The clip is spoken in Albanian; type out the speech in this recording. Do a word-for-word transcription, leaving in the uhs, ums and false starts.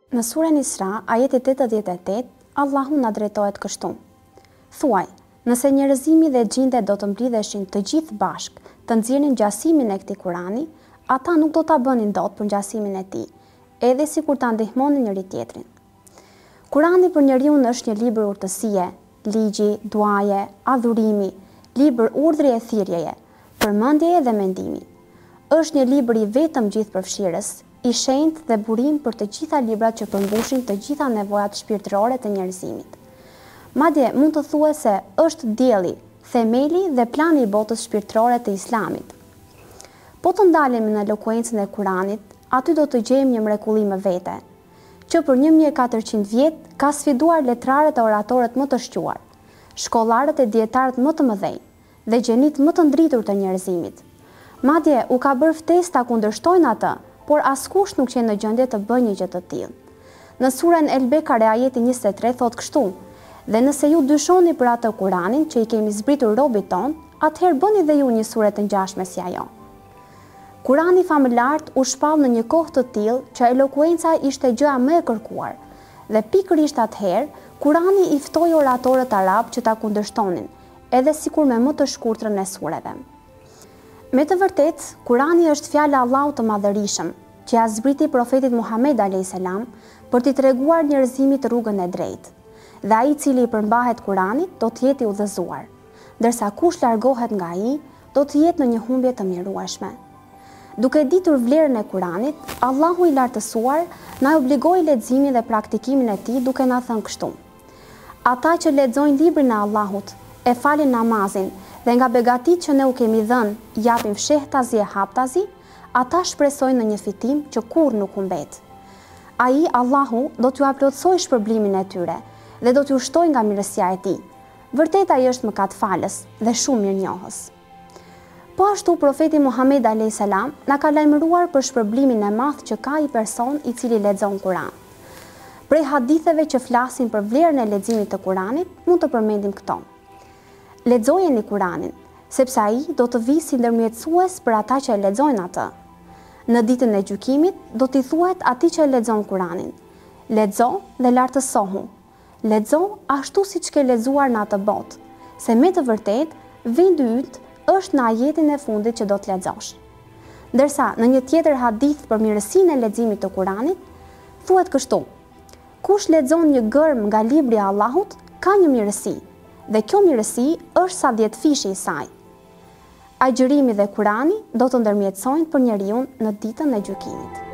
Në surën Isra, ajeti tetëdhjetë e tetë, Allahu na drejtohet kështu: Thuaj, nëse njerëzimi dhe gjindet do të mblidheshin të gjithë bashk, të nxjerrin ngjasimin e këtij Kurani, ata nuk do ta bënin dot për ngjasimin e tij, edhe sikur ta ndihmonin njëri tjetrin. Kurani për njeriu është një libër urtësie, ligji, duaje, adhurimi, libër urdhri e thirrjeje, përmendjeje dhe mendimi. Është një libër i vetëm gjithëpërfshirës, i shenjtë dhe burim për të gjitha librat që përmbushin të gjitha nevojat shpirtërore të njerëzimit. Madje mund të thuhet se është dielli, themeli dhe plani i botës shpirtërore të Islamit. Po të ndalemi në elokuencën e Kuranit, aty do të gjejmë një mrekulli më vete, që për një mijë e katërqind vjet ka sfiduar letrarët e oratorët më të shquar, shkollarët e dietarët më të mëdhenj dhe gjenit më të ndritur të njerëzimit. Madje u ka bërë ftesë ta kundërshtojnë atë, por askush nuk qenë në gjendje të bëjë një gjë të tillë. Në surën El Bekare ajeti njëzet e tre thotë kështu: Dhe nëse ju dyshoni për atë Kuranin që i kemi zbritur robit ton, atëherë bëni dhe ju një sure të ngjashme si ajo. Kurani famëlart u shpall në një kohë të tillë që elokuenca ishte gjëja më e kërkuar, dhe pikërisht atëherë Kurani i ftoi oratorët arab që ta kundërshtonin, edhe sikur me më të shkurtrën e sureve. Me të vërtetë, Kurani është fjala e Allahut të Madhërisëm, që ja zbriti profetit Muhammed alayhis salam për t'i treguar njerëzimit rrugën e drejtë. Dhe ai i cili i përmbahet Kuranit do të jetë i udhëzuar, ndërsa kush largohet nga ai do të jetë në një humbje të mjerueshme. Duke ditur vlerën e Kuranit, Allahu i lartësuar na obligoi leximin dhe praktikimin e tij duke na thënë kështu: Ata që lexojnë librin e Allahut, e falin namazin dhe nga begatit që ne u kemi dhënë japin fshehtazi e haptazi, ata shpresojnë në një fitim që kurrë nuk humbet. Ai, Allahu, do t'ju aplotësoj shpërblimin e tyre dhe do t'ju shtojë nga mirësia e tij. Vërtet ai është mëkatfalës dhe shumë mirënjohës. Po ashtu profeti Muhammed alayhis salam na ka lajmëruar për shpërblimin e madh që ka i person i cili lexon Kuran. Prej haditheve që flasin për vlerën e leximit të Kuranit, mund të përmendim këto: Lexojeni Kuranin, sepse ai do të vijë si ndërmjetësues për ata që e lexojnë atë. Në ditën e gjykimit do t'i thuhet atij që e lexon Kuranin: Lexo dhe lartësohu. Lexo ashtu siç ke lexuar në atë botë, se me të vërtetë vendi yt është në ajetin e fundit që do të lexosh. Ndërsa në një tjetër hadith për mirësinë e leximit të Kuranit thuhet kështu: Kush lexon një gërm nga libri i Allahut ka një mirësi, dhe kjo mirësi është sa dhjetë fishi i saj. Agjërimi dhe Kurani do të ndërmjetësojnë për njeriu në ditën e gjykimit.